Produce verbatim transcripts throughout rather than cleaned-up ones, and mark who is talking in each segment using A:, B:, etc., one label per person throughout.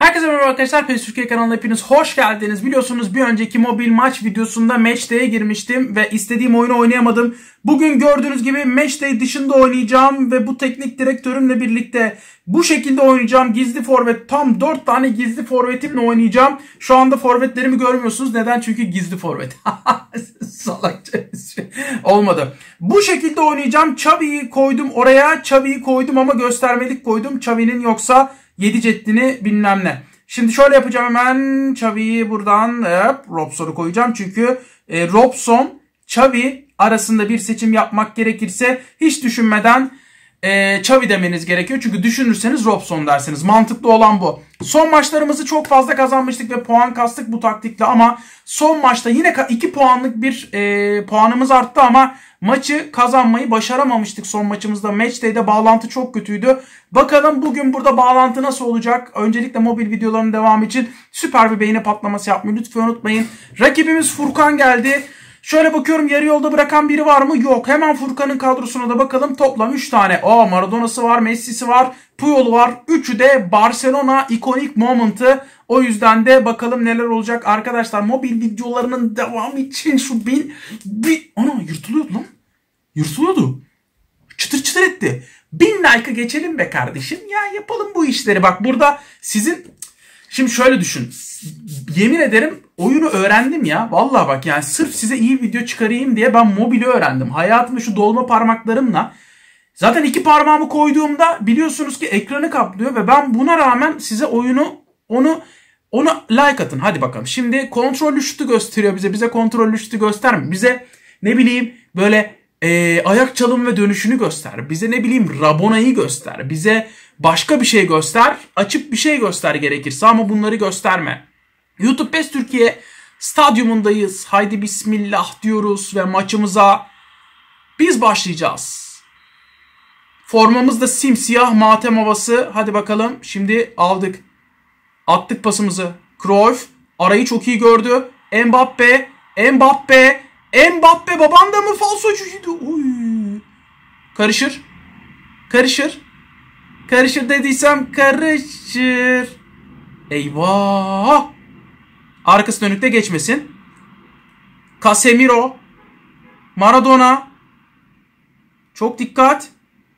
A: Herkese merhaba arkadaşlar. PES Türkiye kanalına hepiniz hoş geldiniz. Biliyorsunuz bir önceki mobil maç videosunda Matchday'e girmiştim ve istediğim oyunu oynayamadım. Bugün gördüğünüz gibi Matchday dışında oynayacağım ve bu teknik direktörümle birlikte bu şekilde oynayacağım. Gizli forvet, tam dört tane gizli forvetimle oynayacağım. Şu anda forvetlerimi görmüyorsunuz. Neden? Çünkü gizli forvet. Salakça olmadı. Bu şekilde oynayacağım. Xavi'yi koydum oraya. Xavi'yi koydum ama göstermelik koydum. Xavi'nin yoksa yedi ceddini bilmem ne. Şimdi şöyle yapacağım hemen. Xavi'yi buradan hep Robson'u koyacağım. Çünkü e, Robson, Xavi arasında bir seçim yapmak gerekirse hiç düşünmeden e, Xavi demeniz gerekiyor. Çünkü düşünürseniz Robson dersiniz. Mantıklı olan bu. Son maçlarımızı çok fazla kazanmıştık ve puan kastık bu taktikle ama son maçta yine iki puanlık bir e, puanımız arttı ama maçı kazanmayı başaramamıştık son maçımızda. Matchday'de bağlantı çok kötüydü. Bakalım bugün burada bağlantı nasıl olacak? Öncelikle mobil videoların devamı için süper bir beğeni patlaması yapmayı lütfen unutmayın. Rakibimiz Furkan geldi. Şöyle bakıyorum, yarı yolda bırakan biri var mı? Yok. Hemen Furkan'ın kadrosuna da bakalım. Toplam üç tane. Aa, Maradona'sı var, Messi'si var, Puyol'u var. Üçü de Barcelona ikonik moment'ı. O yüzden de bakalım neler olacak. Arkadaşlar mobil videolarının devamı için şu bin... bin... Ana, yırtılıyordu lan. Yırtılıyordu. Çıtır çıtır etti. Bin like'ı geçelim be kardeşim. Ya yapalım bu işleri. Bak burada sizin... Şimdi şöyle düşün. Yemin ederim oyunu öğrendim ya. Vallahi bak yani sırf size iyi video çıkarayım diye ben mobili öğrendim. Hayatımda şu dolma parmaklarımla. Zaten iki parmağımı koyduğumda biliyorsunuz ki ekranı kaplıyor ve ben buna rağmen size oyunu onu onu like atın. Hadi bakalım. Şimdi kontrollü şutu gösteriyor bize. Bize kontrollü şutu göstermiyor. Bize ne bileyim böyle e, ayak çalım ve dönüşünü göster. Bize ne bileyim Rabona'yı göster. Bize başka bir şey göster. Açıp bir şey göster gerekirse ama bunları gösterme. YouTube PES Türkiye stadyumundayız. Haydi bismillah diyoruz ve maçımıza biz başlayacağız. Formamız da simsiyah matem havası. Hadi bakalım. Şimdi aldık. Attık pasımızı. Cruyff arayı çok iyi gördü. Mbappe, Mbappe, Mbappe baban da mı falsocuydu? Oy. Karışır. Karışır. Karışır dediysem karışır. Eyvah. Arkası dönükte geçmesin. Casemiro. Maradona. Çok dikkat.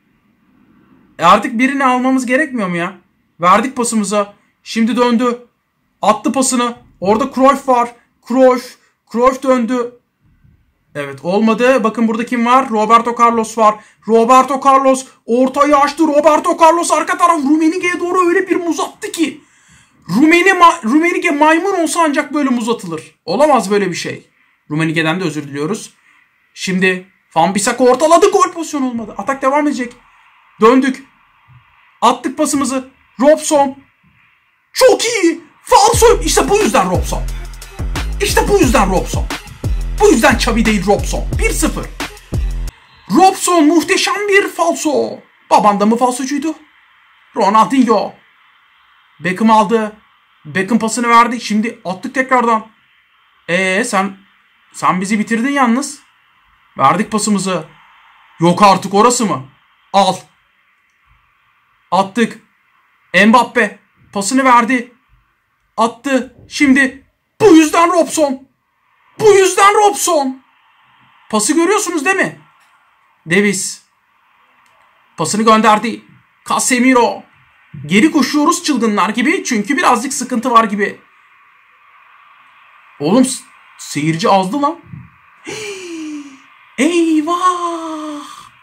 A: E artık birini almamız gerekmiyor mu ya? Verdik pasımıza. Şimdi döndü. Attı pasını. Orada Cruyff var. Cruyff. Cruyff döndü. Evet olmadı. Bakın burada kim var? Roberto Carlos var. Roberto Carlos ortayı açtı. Roberto Carlos arka taraf Rummenigge'ye doğru öyle bir muz attı ki. Rummenigge, ma Rummenigge maymun olsa ancak böyle muz atılır. Olamaz böyle bir şey. Rummenigge'den de özür diliyoruz. Şimdi Van Bissaka ortaladı. Gol pozisyonu olmadı. Atak devam edecek. Döndük. Attık pasımızı. Robson. Çok iyi. Falso. İşte bu yüzden Robson. İşte bu yüzden Robson. Bu yüzden Xavi değil Robson. bir sıfır. Robson muhteşem bir falso. Baban da mı falsocuydu? Ronaldinho. Beckham aldı. Beckham pasını verdi. Şimdi attık tekrardan. Eee sen sen bizi bitirdin yalnız. Verdik pasımızı. Yok artık orası mı? Al. Attık. Mbappe pasını verdi. Attı. Şimdi bu yüzden Robson. Bu yüzden Robson. Pası görüyorsunuz değil mi? Davis. Pasını gönderdi. Casemiro. Geri koşuyoruz çılgınlar gibi. Çünkü birazcık sıkıntı var gibi. Oğlum seyirci azdı lan. Eyvah.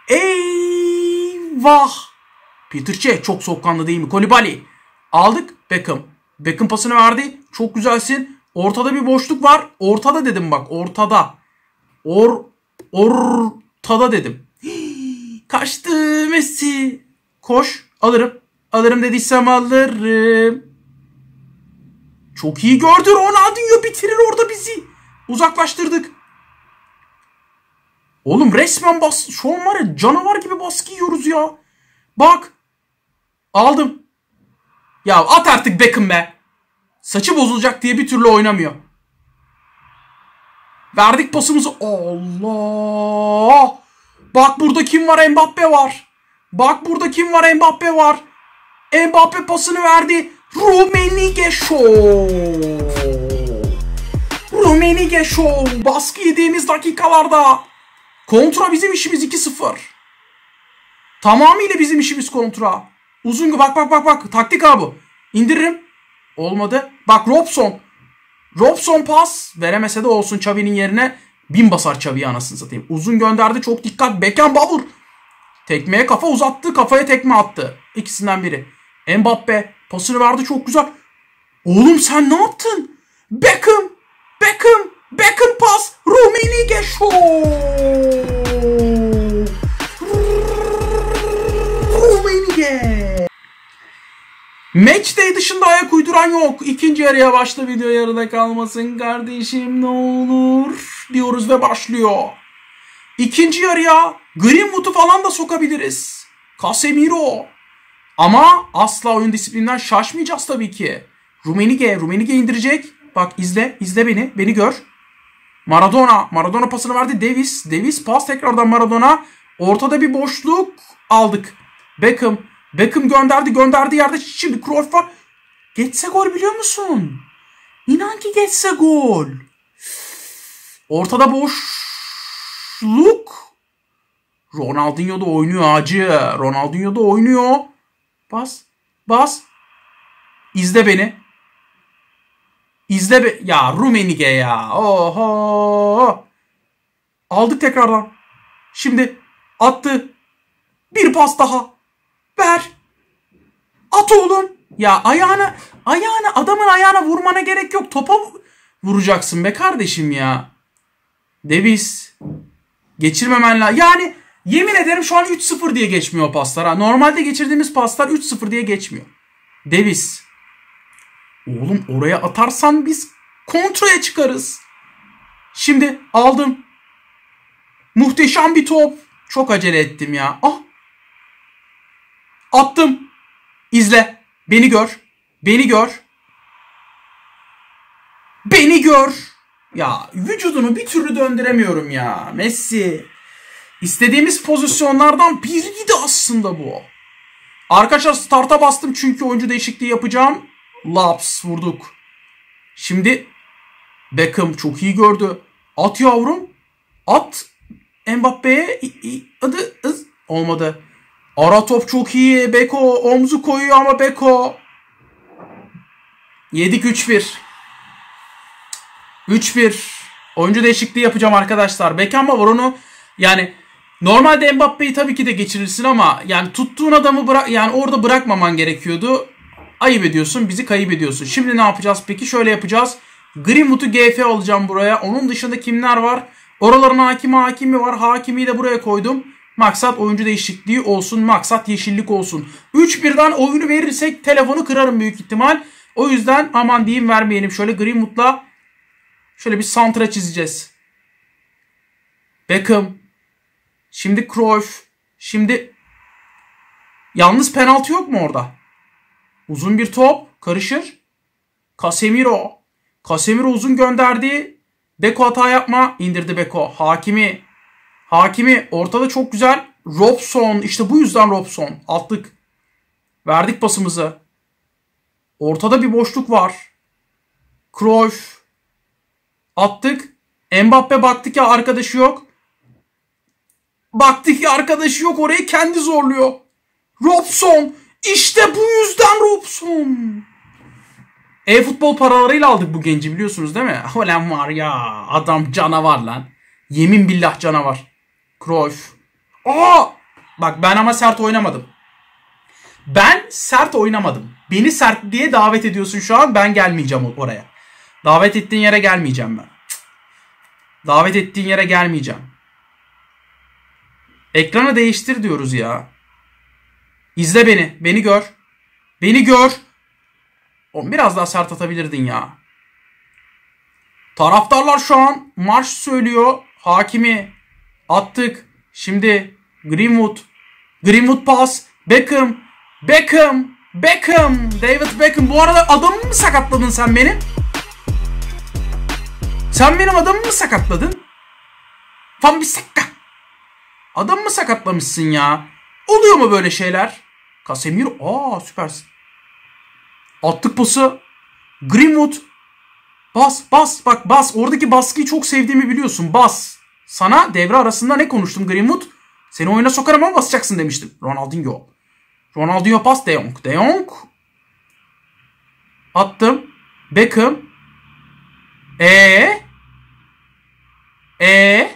A: Eyvah. Peter Cech çok soğukkanlı değil mi? Koulibaly. Aldık. Beckham. Beckham pasını verdi. Çok güzelsin. Ortada bir boşluk var. Ortada dedim bak. Ortada. Or ortada dedim. Hii, kaçtı Messi. Koş. Alırım. Alırım dediysem alırım. Çok iyi gördü. Ronaldinho bitirir orada bizi. Uzaklaştırdık. Oğlum resmen bas. Şu an var ya canavar gibi baskı yiyoruz ya. Bak. Aldım. Ya at artık Beckham be. Saçı bozulacak diye bir türlü oynamıyor. Verdik pasımızı. Allah. Bak burada kim var? Mbappe var. Bak burada kim var? Mbappe var. Mbappe pasını verdi. Rummenigge Show. Rummenigge Show. Baskı yediğimiz dakikalarda. Kontra bizim işimiz iki sıfır. Tamamıyla bizim işimiz kontra. Uzun bak bak bak bak. Taktik abi. İndiririm. Olmadı. Bak Robson. Robson pas. Veremese de olsun Xavi'nin yerine. Bin basar Xavi'yi anasını satayım. Uzun gönderdi. Çok dikkat. Beckenbauer. Tekmeye kafa uzattı. Kafaya tekme attı. İkisinden biri. Mbappe. Pasını verdi. Çok güzel. Oğlum sen ne yaptın? Beckham. Beckham. Beckham pas. Rummenigge Show. Rummenigge. Matchday dışında ayak uyduran yok. İkinci yarıya başla, video yarıda kalmasın kardeşim ne olur diyoruz ve başlıyor. İkinci yarıya Greenwood'u falan da sokabiliriz. Casemiro. Ama asla oyun disiplinden şaşmayacağız tabii ki. Rummenigge. Rummenigge indirecek. Bak izle. izle beni. Beni gör. Maradona. Maradona pasını verdi. Davis. Davis pas tekrardan Maradona. Ortada bir boşluk aldık. Beckham. Beckham gönderdi. Gönderdiği yerde şimdi Cruyff var. Geçse gol biliyor musun? İnan ki geçse gol. Ortada boşluk. Ronaldinho da oynuyor hacı. Ronaldinho da oynuyor. Bas. Bas. İzle beni. İzle be. Ya Rummenigge ya. Oho. Aldık tekrardan. Şimdi attı. Bir pas daha. Ver. At oğlum. Ya ayağına, ayağına, adamın ayağına vurmana gerek yok. Topa vuracaksın be kardeşim ya. Davis. Geçirmemen lazım. Yani yemin ederim şu an üç sıfır diye geçmiyor paslar. Ha. Normalde geçirdiğimiz paslar üç sıfır diye geçmiyor. Davis. Oğlum oraya atarsan biz kontraya çıkarız. Şimdi aldım. Muhteşem bir top. Çok acele ettim ya. Ah. Attım. İzle. Beni gör. Beni gör. Beni gör. Ya vücudunu bir türlü döndüremiyorum ya. Messi. İstediğimiz pozisyonlardan biriydi aslında bu. Arkadaşlar start'a bastım çünkü oyuncu değişikliği yapacağım. Laps vurduk. Şimdi Beckham çok iyi gördü. At yavrum. At Mbappe'ye. Hadi. Olmadı. Ara top çok iyi. Beko omzu koyuyor ama Beko. Yedik üç bir. üç bir. Oyuncu değişikliği yapacağım arkadaşlar. Beckenbauer onu yani normalde Mbappe'yi tabii ki de geçirirsin ama yani tuttuğun adamı bırak yani orada bırakmaman gerekiyordu. Ayıp ediyorsun. Bizi kayıp ediyorsun. Şimdi ne yapacağız peki? Şöyle yapacağız. Greenwood'u G F alacağım buraya. Onun dışında kimler var? Oraların hakimi hakimi var. Hakimi de buraya koydum. Maksat oyuncu değişikliği olsun. Maksat yeşillik olsun. üç birden oyunu verirsek telefonu kırarım büyük ihtimal. O yüzden aman diyeyim vermeyelim. Şöyle Greenwood'la şöyle bir santra çizeceğiz. Beckham. Şimdi Cruyff. Şimdi yalnız penaltı yok mu orada? Uzun bir top. Karışır. Casemiro. Casemiro uzun gönderdi. Beko hata yapma. İndirdi Beko. Hakimi. Hakimi. Ortada çok güzel. Robson. İşte bu yüzden Robson. Attık. Verdik pasımızı. Ortada bir boşluk var. Cruyff. Attık. Mbappe baktık ya arkadaşı yok. Baktık ya arkadaşı yok. Orayı kendi zorluyor. Robson. İşte bu yüzden Robson. E-futbol paralarıyla aldık bu genci biliyorsunuz değil mi? Ulan var ya adam canavar lan. Yemin billah canavar. Cruyff. Aa! Bak ben ama sert oynamadım. Ben sert oynamadım. Beni sert diye davet ediyorsun şu an. Ben gelmeyeceğim oraya. Davet ettiğin yere gelmeyeceğim ben. Davet ettiğin yere gelmeyeceğim. Ekranı değiştir diyoruz ya. İzle beni. Beni gör. Beni gör. Oğlum biraz daha sert atabilirdin ya. Taraftarlar şu an marş söylüyor. Hakimi attık. Şimdi Greenwood. Greenwood pas. Beckham. Beckham. Beckham. David Beckham. Bu arada adamımı mı sakatladın sen benim? Sen benim adamımı mı sakatladın? Fan bir sakka. Adamımı sakatlamışsın ya. Oluyor mu böyle şeyler? Casemiro. Aa süpersin. Attık pası. Greenwood. Bas bas bak bas. Oradaki baskıyı çok sevdiğimi biliyorsun. Bas. Sana devre arasında ne konuştum Greenwood? Seni oyuna sokarım ama basacaksın demiştim. Ronaldinho. Ronaldinho pas. De Jong. De Jong. Attım. Beckham. E E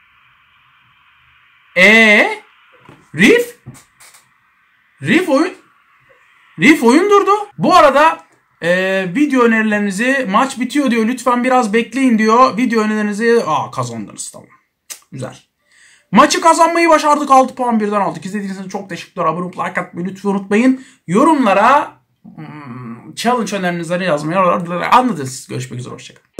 A: E Rif Rif oyun Rif oyun durdu. Bu arada e, video önerilerinizi, maç bitiyor diyor, lütfen biraz bekleyin diyor. Video önerilerinizi aa kazandınız, tamam. Güzel. Maçı kazanmayı başardık. altı puan birden aldık. İzlediğiniz için çok teşekkürler. Abone olup like atmayı lütfen unutmayın. Yorumlara hmm, challenge önerinizleri yazmayı anladınız. Görüşmek üzere. Hoşçakalın.